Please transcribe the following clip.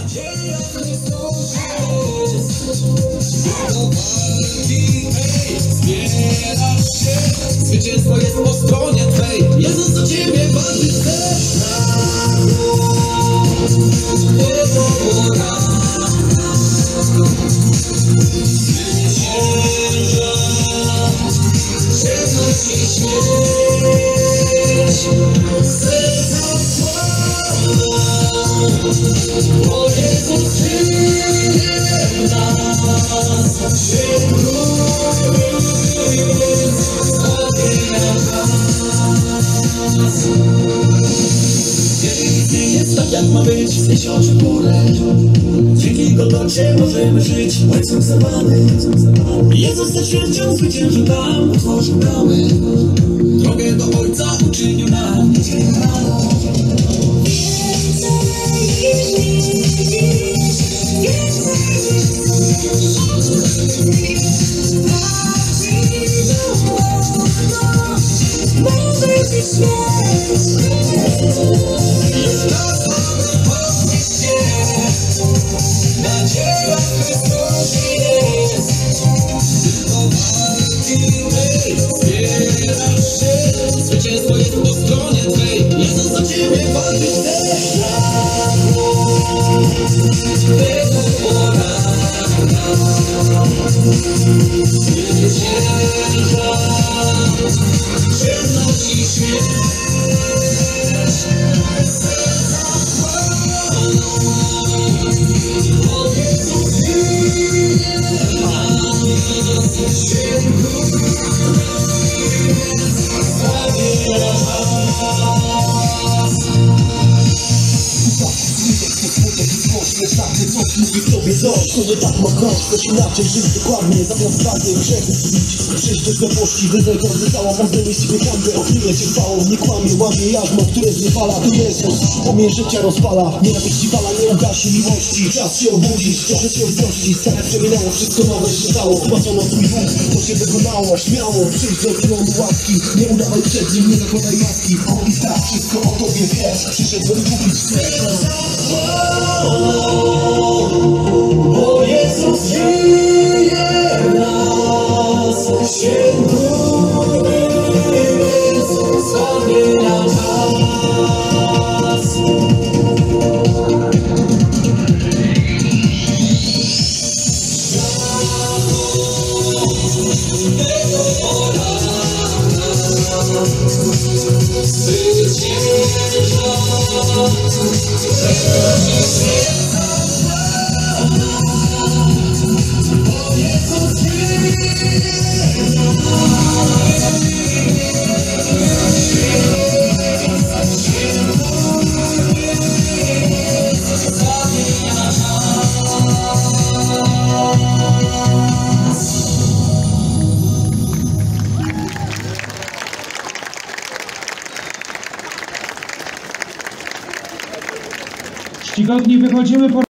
Zwycięstwo jest po stronie twej. Jezus do ciebie walczy chce. Jego pora zwycięża. Ciemność i śmierć. Serca sława. O Jezus żyje w nas. Się tak jak ma być, zniesie oczy w górę. Dzięki Golgocie możemy żyć, łańcuch zerwany. Jezus ze śmiercią zwyciężył tam, otworzył bramy. Drogę do Ojca uczynił nam. Nadzieja w Chrystusie jest. Tylko walczymy, zbierasz się. Zwycięstwo jest po stronie twej. Jezus za ciebie walczy chce. Tego poranka zwycięża ciemność i śmierć. Mówi w tobie coś, to nie tak ma krąg. Chcesz inaczej żyć dokładnie, zamiast zdrady grzechy zbić. Przyjść do światłości, wyzwę każdy cała. Każdy jest ciebie handel, okryję cię chwałą. Nie kłamie, łamie jarzmo, które zniewala. To Jezus, płomień życia rozpala. Nienawiści fala, nie ugasi miłości. Czas się obudzić, proszę cię wzrościć. Stare przeminęło, wszystko nowe się stało. Zbacono twój Bóg, to się wykonało. Śmiało, przyjdź do tronu łaski. Nie udawaj przed nim, nie zakładaj maski. On i tak wszystko o tobie wie. Przyszedłem kupić Bo Jezus żyje w nas, świętujmy, zbawienia czas. Tego poranka zwycięża. Czcigodni wychodzimy po